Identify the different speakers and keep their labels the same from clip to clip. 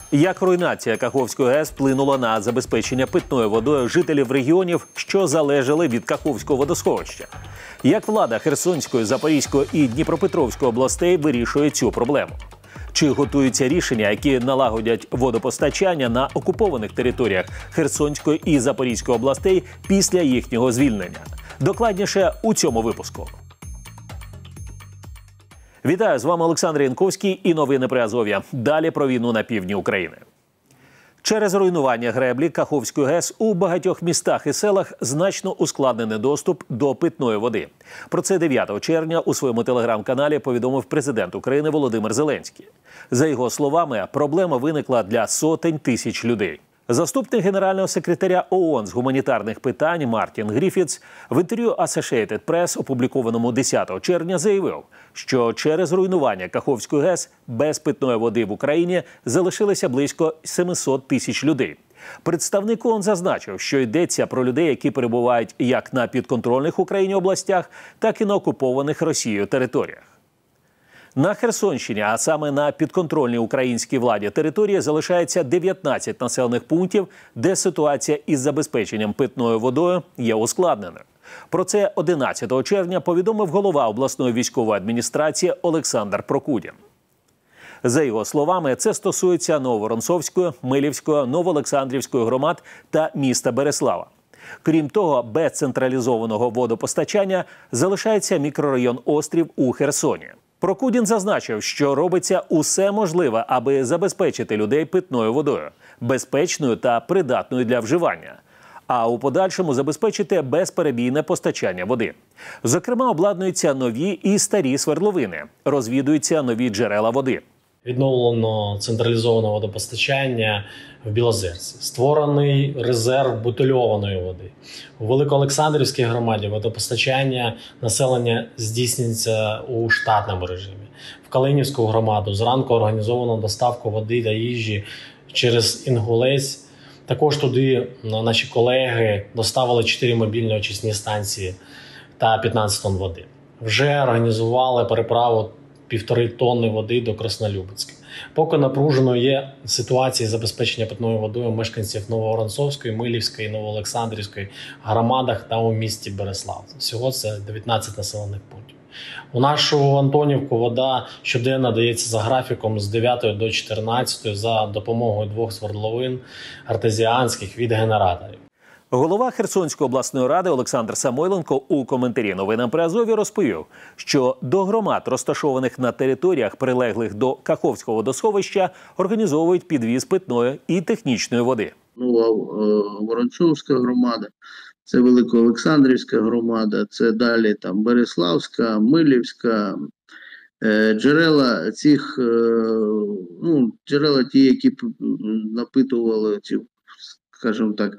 Speaker 1: Як руйнація Каховської ГЕС вплинула на забезпечення питною водою жителів регіонів, що залежали від Каховського водосховища? Як влада Херсонської, Запорізької і Дніпропетровської областей вирішує цю проблему? Чи готуються рішення, які налагодять водопостачання на окупованих територіях Херсонської і Запорізької областей після їхнього звільнення? Докладніше у цьому випуску. Вітаю, з вами Олександр Янковський і новини Приазов'я. Далі про війну на півдні України. Через руйнування греблі Каховської ГЕС у багатьох містах і селах значно ускладнений доступ до питної води. Про це 9 червня у своєму телеграм-каналі повідомив президент України Володимир Зеленський. За його словами, проблема виникла для сотень тисяч людей. Заступник генерального секретаря ООН з гуманітарних питань Мартін Гріфітс в інтерв'ю Associated Press, опублікованому 10 червня, заявив, що через руйнування Каховської ГЕС без питної води в Україні залишилося близько 700 тисяч людей. Представник ООН зазначив, що йдеться про людей, які перебувають як на підконтрольних Україні областях, так і на окупованих Росією територіях. На Херсонщині, а саме на підконтрольній українській владі території, залишається 19 населених пунктів, де ситуація із забезпеченням питною водою є ускладненою. Про це 11 червня повідомив голова обласної військової адміністрації Олександр Прокудін. За його словами, це стосується Нововоронцовської, Милівської, Новоолександрівської громад та міста Береслава. Крім того, без централізованого водопостачання залишається мікрорайон Острів у Херсоні. Прокудін зазначив, що робиться усе можливе, аби забезпечити людей питною водою, безпечною та придатною для вживання, а у подальшому забезпечити безперебійне постачання води. Зокрема, обладнуються нові і старі свердловини, розвідуються нові джерела води.
Speaker 2: Відновлено централізоване водопостачання в Білозерці. Створений резерв бутильованої води. У Великоолександрівській громаді водопостачання населення здійснюється у штатному режимі. В Калинівську громаду зранку організовано доставку води та їжі через Інгулець. Також туди наші колеги доставили 4 мобільні очисні станції та 15 тонн води. Вже організували переправу 1,5 тонни води до Краснолюбецька. Поки напруженою є ситуація забезпечення питною водою мешканців Нововоронцовської, Милівської, Новоолександрівської громадах та у місті Береслав. Всього це 19 населених пунктів. У нашу Антонівку вода щоденно дається за графіком з 9 до 14 за допомогою 2 свердловин артезіанських від генераторів.
Speaker 1: Голова Херсонської обласної ради Олександр Самойленко у коментарі новинам Приазов'я розповів, що до громад, розташованих на територіях, прилеглих до Каховського водосховища, організовують підвіз питної і технічної води.
Speaker 3: Воронцовська громада, це Великоолександрівська громада, це далі там Береславська, Милівська. Джерела цих, джерела ті, які напитували ці, скажімо так,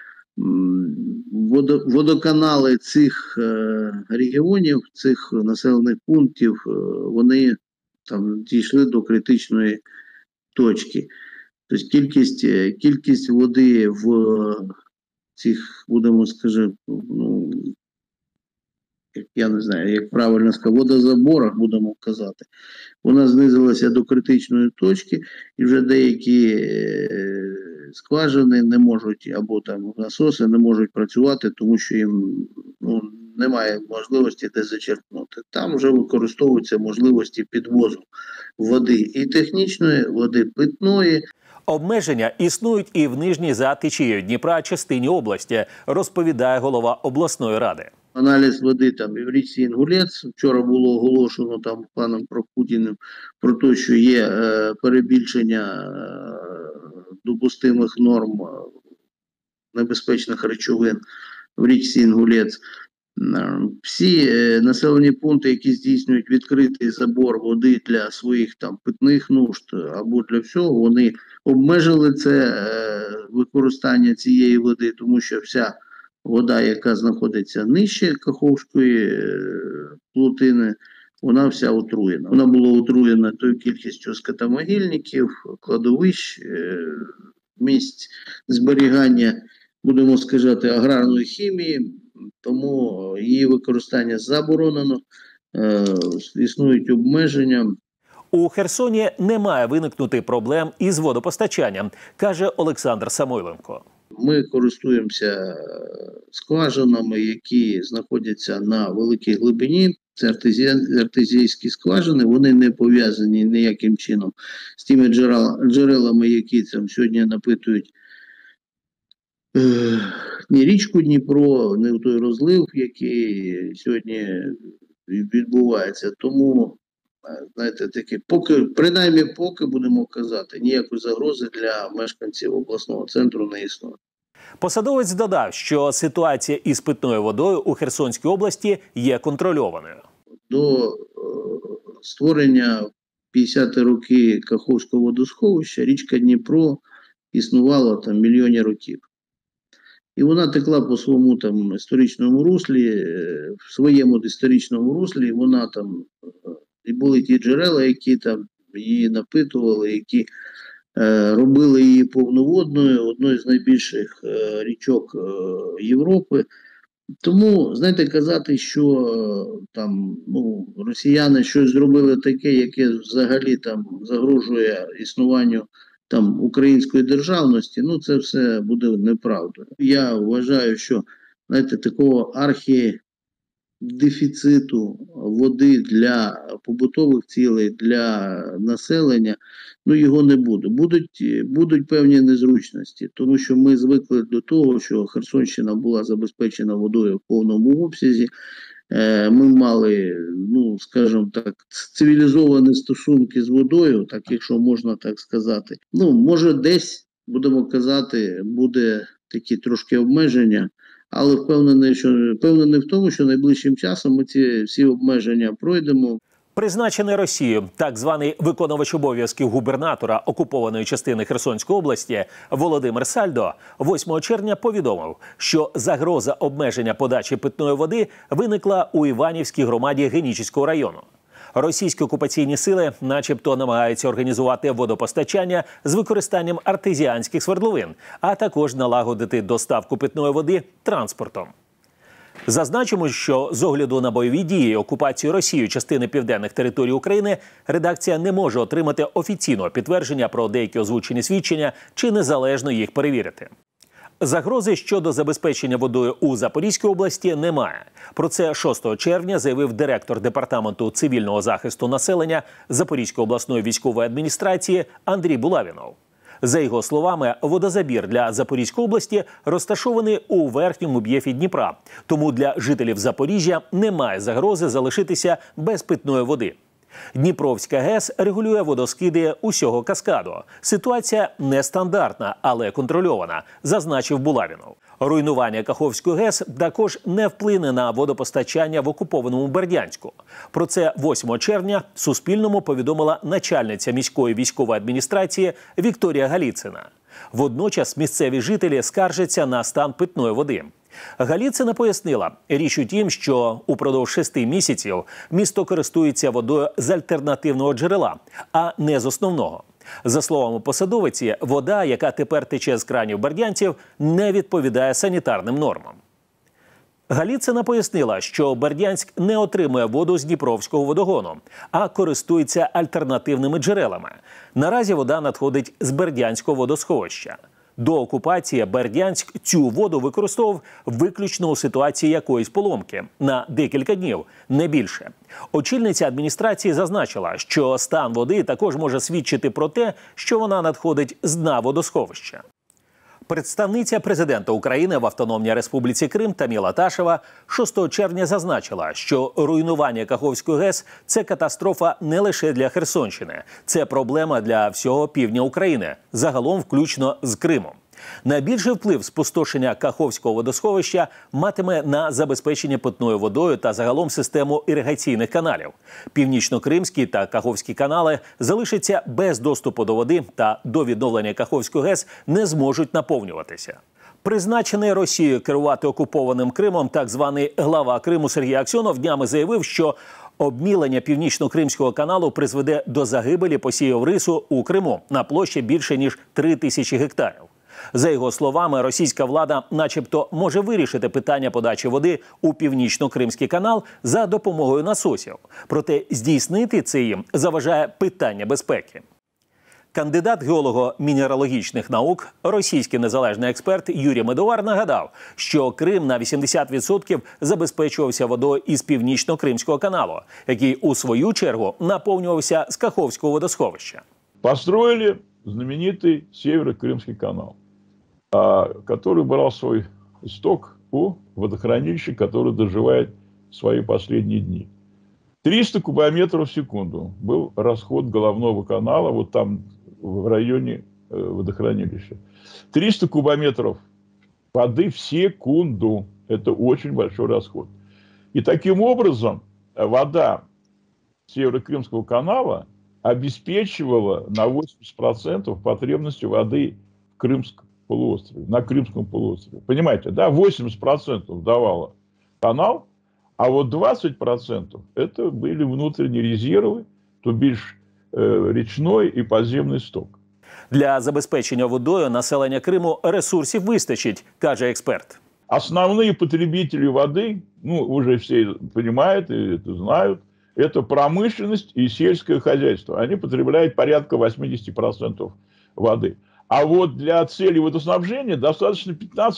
Speaker 3: водоканали цих регіонів, цих населених пунктів, вони там дійшли до критичної точки. Тобто кількість води в цих, будемо скажімо, я не знаю, як правильно сказати, водозаборах, будемо казати, вона знизилася до критичної точки, і вже деякі скважини не можуть, або там насоси не можуть працювати, тому що їм немає можливості де зачерпнути. Там вже використовуються можливості підвозу води і технічної, води питної.
Speaker 1: Обмеження існують і в нижній за течією Дніпра частині області, розповідає голова обласної ради.
Speaker 3: Аналіз води там і в річці Інгулець. Вчора було оголошено там паном Прокудіним про те, що є перебільшення допустимих норм небезпечних речовин в річці Інгулець. Всі населені пункти, які здійснюють відкритий забор води для своїх там питних нужд або для всього, вони обмежили це використання цієї води, тому що вся вода, яка знаходиться нижче Каховської плотини, вона вся отруєна. Вона була отруєна тою кількістю скотомогильників, кладовищ, місць зберігання, будемо сказати, аграрної хімії, тому її використання заборонено, існують обмеження.
Speaker 1: У Херсоні не має виникнути проблем із водопостачанням, каже Олександр Самойленко.
Speaker 3: Ми користуємося скважинами, які знаходяться на великій глибині. Це артезійські скважини, вони не пов'язані ніяким чином з тими джерелами, які там сьогодні напитують ні річку Дніпро, ні в той розлив, який сьогодні відбувається. Тому, знаєте, таке, принаймні поки будемо казати, ніякої загрози для мешканців обласного центру не існує.
Speaker 1: Посадовець додав, що ситуація із питною водою у Херсонській області є контрольованою.
Speaker 3: До створення 50-ті роки Каховського водосховища річка Дніпро існувала там мільйони років. І вона текла по своєму там історичному руслі, в своєму історичному руслі, вона там, і були ті джерела, які там її напитували, які робили її повноводною, одною з найбільших річок Європи. Тому, знаєте, казати, що там, росіяни щось зробили таке, яке взагалі там загрожує існуванню там української державності, це все буде неправдою. Я вважаю, що, знаєте, такого архідефіциту води для побутових цілей, для населення, його не буде. Будуть певні незручності, тому що ми звикли до того, що Херсонщина була забезпечена водою в повному обсязі. Ми мали, скажімо так, цивілізовані стосунки з водою, так якщо можна так сказати. Може десь, будемо казати, буде такі трошки обмеження, але впевнений в тому, що найближчим часом ми ці всі обмеження пройдемо.
Speaker 1: Призначений Росією так званий виконувач обов'язків губернатора окупованої частини Херсонської області Володимир Сальдо 8 червня повідомив, що загроза обмеження подачі питної води виникла у Іванівській громаді Генічеського району. Російські окупаційні сили начебто намагаються організувати водопостачання з використанням артезіанських свердловин, а також налагодити доставку питної води транспортом. Зазначимо, що з огляду на бойові дії і окупацію Росією частини південних територій України редакція не може отримати офіційного підтвердження про деякі озвучені свідчення чи незалежно їх перевірити. Загрози щодо забезпечення водою у Запорізькій області немає. Про це 6 червня заявив директор Департаменту цивільного захисту населення Запорізької обласної військової адміністрації Андрій Булавінов. За його словами, водозабір для Запорізької області розташований у верхньому б'єфі Дніпра. Тому для жителів Запоріжжя немає загрози залишитися без питної води. Дніпровська ГЕС регулює водоскиди усього каскаду. Ситуація нестандартна, але контрольована, зазначив Булавінов. Руйнування Каховської ГЕС також не вплине на водопостачання в окупованому Бердянську. Про це 8 червня Суспільному повідомила начальниця міської військової адміністрації Вікторія Галіцина. Водночас місцеві жителі скаржаться на стан питної води. Галіцина пояснила, річ у тім, що упродовж 6 місяців місто користується водою з альтернативного джерела, а не з основного. За словами посадовиці, вода, яка тепер тече з кранів бердянців, не відповідає санітарним нормам. Галіцина пояснила, що Бердянськ не отримує воду з Дніпровського водогону, а користується альтернативними джерелами. Наразі вода надходить з Бердянського водосховища. До окупації Бердянськ цю воду використовував виключно у ситуації якоїсь поломки на декілька днів, не більше. Очільниця адміністрації зазначила, що стан води також може свідчити про те, що вона надходить з дна водосховища. Представниця президента України в Автономній Республіці Крим Таміла Ташева 6 червня зазначила, що руйнування Каховської ГЕС – це катастрофа не лише для Херсонщини. Це проблема для всього півдня України, загалом включно з Кримом. Найбільший вплив спустошення Каховського водосховища матиме на забезпечення питною водою та загалом систему іригаційних каналів. Північно-Кримські та Каховські канали залишаться без доступу до води та до відновлення Каховської ГЕС не зможуть наповнюватися. Призначений Росією керувати окупованим Кримом так званий глава Криму Сергій Аксьонов днями заявив, що обмілення Північно-Кримського каналу призведе до загибелі посівів рису у Криму на площі більше ніж 3000 гектарів. За його словами, російська влада начебто може вирішити питання подачі води у Північно-Кримський канал за допомогою насосів. Проте здійснити це їм заважає питання безпеки. Кандидат геолого-мінералогічних наук, російський незалежний експерт Юрій Медовар нагадав, що Крим на 80% забезпечувався водою із Північно-Кримського каналу, який у свою чергу наповнювався з Каховського водосховища.
Speaker 4: Построили знаменитый Северо-Крымский канал, который брал свой исток у водохранилища, которое доживает свои последние дни. 300 кубометров в секунду был расход головного канала, вот там в районе водохранилища. 300 кубометров воды в секунду. Это очень большой расход. И таким образом вода Северо-Крымского канала обеспечивала на 80% потребности воды в Крымском полуострове, на Крымском полуострове. Понимаете, да, 80% давала канал, а вот 20% это были внутренние резервы, то бишь річний і підземний сток.
Speaker 1: Для забезпечення водою населення Криму ресурсів вистачить, каже експерт.
Speaker 4: Основные потребители воды, ну, уже все понимают и это знают, это промышленность и сельское хозяйство. Они потребляют порядка 80% воды. А вот для целей водоснабжения достаточно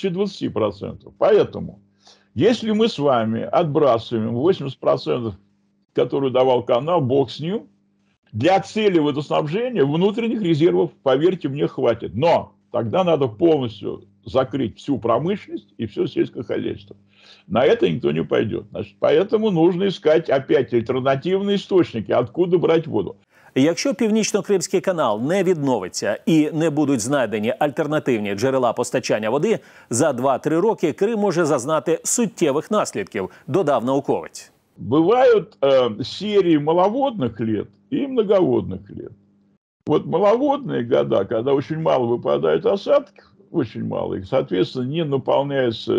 Speaker 4: 15-20%. Поэтому, если мы с вами отбрасываем 80%, которые давал канал, бог с ним, для цели водоснабжения внутренних резервов, поверьте мне, хватит. Но тогда надо полностью закрыть всю промышленность и все сельское хозяйство. На это никто не пойдет. Значит, поэтому нужно искать опять альтернативные источники, откуда брать воду.
Speaker 1: Якщо Північно-Кримський канал не відновиться і не будуть знайдені альтернативні джерела постачання води, за 2-3 роки Крим може зазнати суттєвих наслідків, додав науковець.
Speaker 4: Бывают серии маловодных лет и многоводных лет. Вот маловодные года, когда очень мало выпадает осадков, очень мало, и, соответственно, не наполняются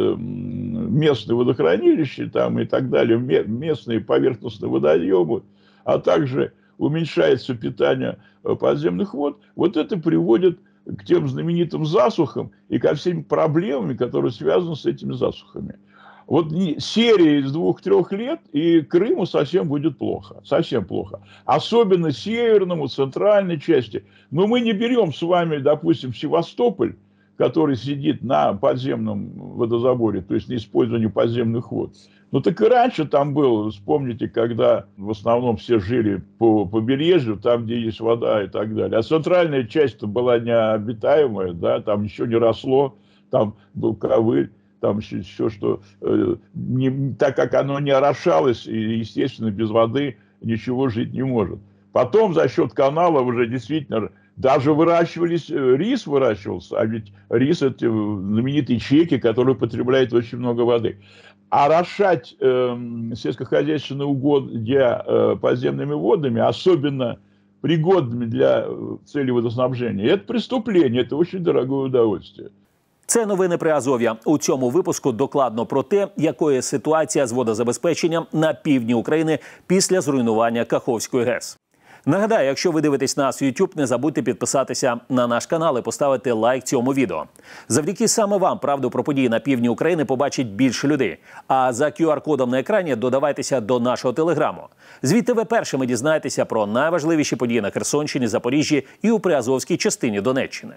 Speaker 4: местные водохранилища там, и так далее, местные поверхностные водоемы, а также уменьшается питание подземных вод, вот это приводит к тем знаменитым засухам и ко всем проблемам, которые связаны с этими засухами. Вот серия из 2-3 лет, и Крыму совсем будет плохо. Совсем плохо. Особенно северному, центральной части. Но мы не берем с вами, допустим, Севастополь, который сидит на подземном водозаборе, то есть на использовании подземных вод. Ну так и раньше там было, вспомните, когда в основном все жили по побережью, там, где есть вода и так далее. А центральная часть была необитаемая, да, там ничего не росло, там был ковыль. Там еще что, так как оно не орошалось, и, естественно, без воды ничего жить не может. Потом за счет канала уже действительно даже выращивались, рис выращивался, а ведь рис – это знаменитые чеки, которые потребляют очень много воды. Орошать сельскохозяйственные угодья подземными водами, особенно пригодными для цели водоснабжения, это преступление, это очень дорогое удовольствие.
Speaker 1: Це новини Приазов'я. У цьому випуску докладно про те, якою ситуація з водозабезпеченням на півдні України після зруйнування Каховської ГЕС. Нагадаю, якщо ви дивитесь нас в YouTube, не забудьте підписатися на наш канал і поставити лайк цьому відео. Завдяки саме вам правду про події на півдні України побачить більше людей. А за QR-кодом на екрані додавайтеся до нашого телеграму. Звідти ви першими дізнаєтеся про найважливіші події на Херсонщині, Запоріжжі і у Приазовській частині Донеччини.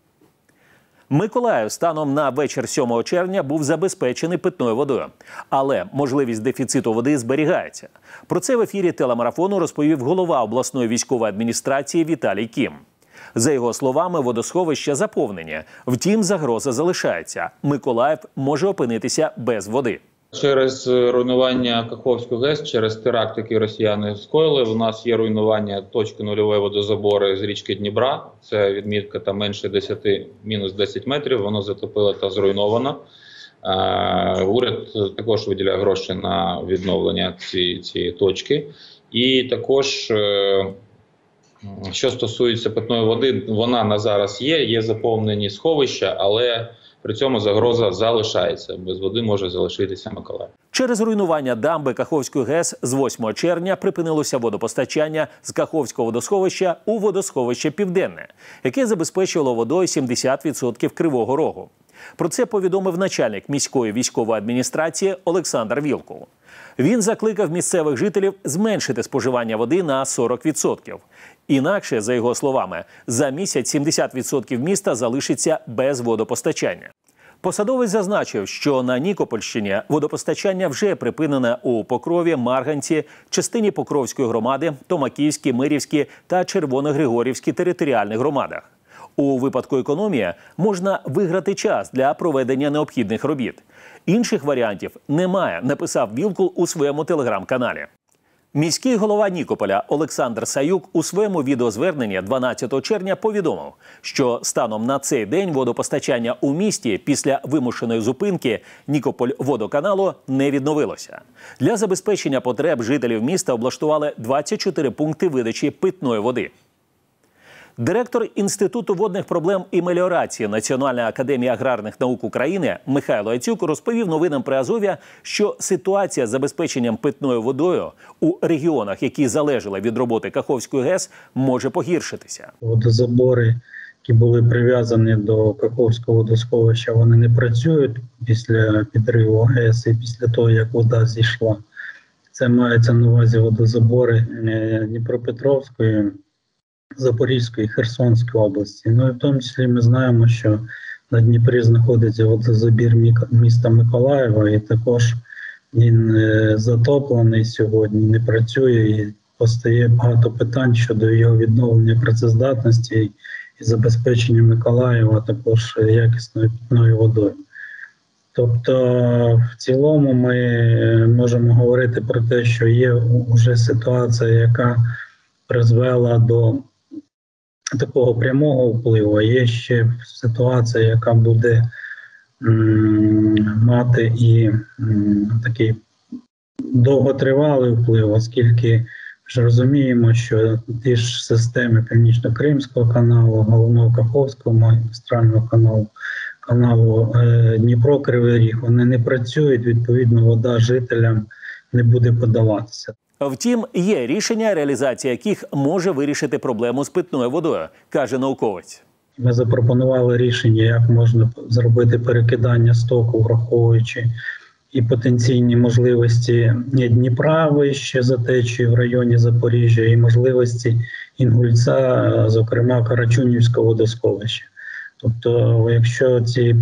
Speaker 1: Миколаїв станом на вечір 7 червня був забезпечений питною водою. Але можливість дефіциту води зберігається. Про це в ефірі телемарафону розповів голова обласної військової адміністрації Віталій Кім. За його словами, водосховища заповнені. Втім, загроза залишається. Миколаїв може опинитися без води.
Speaker 5: Через руйнування Каховської ГЕС, через теракт, який росіяни скоїли, у нас є руйнування точки нульової водозабору з річки Дніпра. Це відмітка там менше 10, мінус 10 метрів, воно затопило та зруйновано. Уряд також виділяє гроші на відновлення цієї точки. І також, що стосується питної води, вона на зараз є заповнені сховища, але При цьому загроза залишається. Без води може залишитися Миколаїв.
Speaker 1: Через руйнування дамби Каховської ГЕС з 8 червня припинилося водопостачання з Каховського водосховища у водосховище Південне, яке забезпечувало водою 70% Кривого Рогу. Про це повідомив начальник міської військової адміністрації Олександр Вілкул. Він закликав місцевих жителів зменшити споживання води на 40%. Інакше, за його словами, за місяць 70% міста залишиться без водопостачання. Посадовець зазначив, що на Нікопольщині водопостачання вже припинене у Покрові, Марганці, частині Покровської громади, Томаківській, Мирівській та Червоногригорівській територіальних громадах. У випадку економії можна виграти час для проведення необхідних робіт. Інших варіантів немає, написав Вілкул у своєму телеграм-каналі. Міський голова Нікополя Олександр Саюк у своєму відеозверненні 12 червня повідомив, що станом на цей день водопостачання у місті після вимушеної зупинки Нікополь-водоканалу не відновилося. Для забезпечення потреб жителів міста облаштували 24 пункти видачі питної води. Директор Інституту водних проблем і меліорації Національної академії аграрних наук України Михайло Яцюк розповів новинам Приазов'я, що ситуація з забезпеченням питною водою у регіонах, які залежали від роботи Каховської ГЕС, може погіршитися.
Speaker 6: Водозабори, які були прив'язані до Каховського водосховища, вони не працюють після підриву ГЕС і після того, як вода зійшла. Це мається на увазі водозабори Дніпропетровської, Запорізької, Херсонської області. Ну і в тому числі ми знаємо, що на Дніпрі знаходиться водозабір міста Миколаєва, і також він затоплений сьогодні, не працює, і постає багато питань щодо його відновлення працездатності і забезпечення Миколаєва також якісною питною водою. Тобто, в цілому ми можемо говорити про те, що є вже ситуація, яка призвела до такого прямого впливу, а є ще ситуація, яка буде мати і такий довготривалий вплив, оскільки вже розуміємо, що ті ж системи Північно-Кримського каналу, головного Каховського магістрального каналу Дніпро-Кривий Ріг, вони не працюють, відповідно вода жителям не буде подаватися.
Speaker 1: Втім, є рішення, реалізація яких може вирішити проблему з питною водою, каже науковець.
Speaker 6: Ми запропонували рішення, як можна зробити перекидання стоку, враховуючи і потенційні можливості Дніпра вище за течією в районі Запоріжжя, і можливості Інгульця, зокрема Карачунівського водосховища. Тобто, якщо ці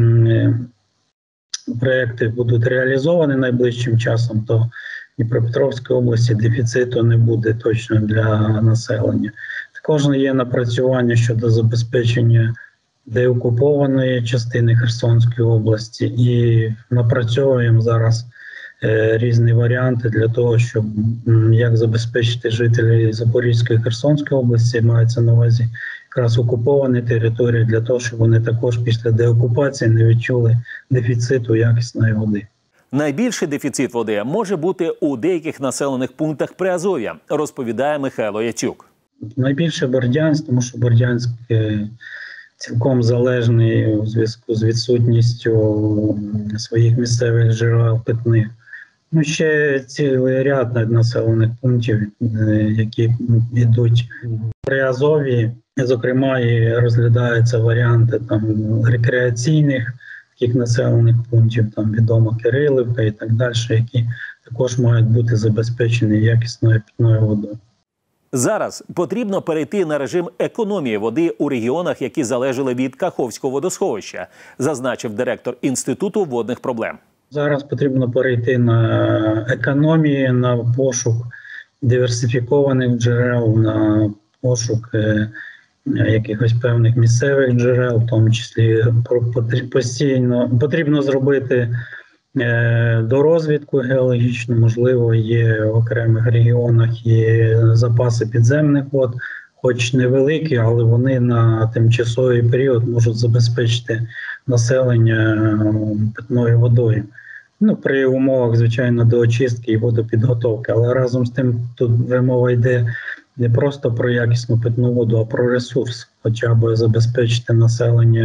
Speaker 6: проекти будуть реалізовані найближчим часом, то в Дніпропетровській області дефіциту не буде точно для населення. Також є напрацювання щодо забезпечення деокупованої частини Херсонської області, і напрацьовуємо зараз різні варіанти для того, щоб як забезпечити жителів Запорізької і Херсонської області, мається на увазі якраз окуповані території, для того, щоб вони також після деокупації не відчули дефіциту якісної води.
Speaker 1: Найбільший дефіцит води може бути у деяких населених пунктах Приазов'я, розповідає Михайло Яцюк.
Speaker 6: Найбільше Бердянськ, тому що Бердянськ цілком залежний у зв'язку з відсутністю своїх місцевих джерел питних. Ну, ще цілий ряд населених пунктів, які йдуть в Приазов'ї. Зокрема, і розглядаються варіанти там рекреаційних таких населених пунктів, там відома Кирилівка і так далі, які також мають бути забезпечені якісною питною водою.
Speaker 1: Зараз потрібно перейти на режим економії води у регіонах, які залежали від Каховського водосховища, зазначив директор Інституту водних проблем.
Speaker 6: Зараз потрібно перейти на економію, на пошук диверсифікованих джерел, на пошук якихось певних місцевих джерел, в тому числі постійно потрібно зробити дорозвідку геологічну, можливо, є в окремих регіонах є запаси підземних вод, хоч невеликі, але вони на тимчасовий період можуть забезпечити населення питною водою. Ну, при умовах, звичайно, до очистки і водопідготовки, але разом з тим тут вже мова йде не просто про якісну питну воду, а про ресурс, хоча б забезпечити населення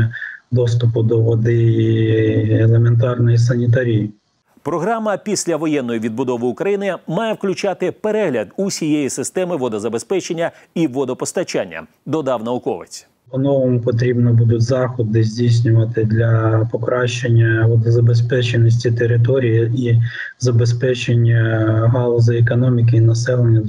Speaker 6: доступу до води і елементарної санітарії.
Speaker 1: Програма післявоєнної відбудови України має включати перегляд усієї системи водозабезпечення і водопостачання, додав науковець.
Speaker 6: По-новому потрібно будуть заходи здійснювати для покращення водозабезпеченості території і забезпечення галузі економіки і населення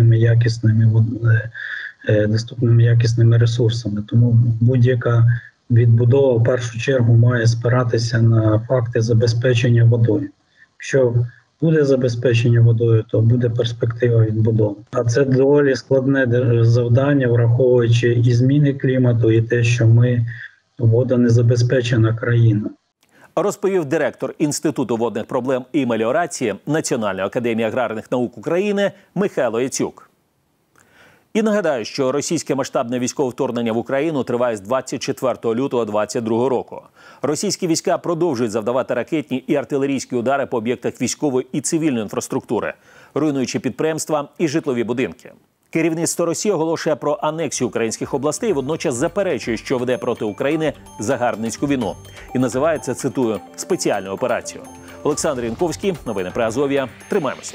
Speaker 6: доступними якісними ресурсами. Тому будь-яка відбудова в першу чергу має спиратися на факти забезпечення водою. Якщо буде забезпечення водою, то буде перспектива відбудови. А це доволі складне завдання, враховуючи і зміни клімату, і те, що ми водонезабезпечена країна.
Speaker 1: Розповів директор Інституту водних проблем і меліорації Національної академії аграрних наук України Михайло Яцюк. І нагадаю, що російське масштабне військове вторгнення в Україну триває з 24 лютого 2022 року. Російські війська продовжують завдавати ракетні і артилерійські удари по об'єктах військової і цивільної інфраструктури, руйнуючи підприємства і житлові будинки. Керівництво Росії оголошує про анексію українських областей, водночас заперечує, що веде проти України загарбницьку війну. І називає це, цитую, спеціальною операцією. Олександр Янковський, новини Приазов'я. Тримаємося.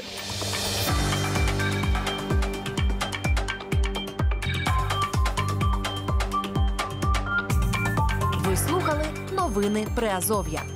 Speaker 7: Ви слухали новини Приазов'я.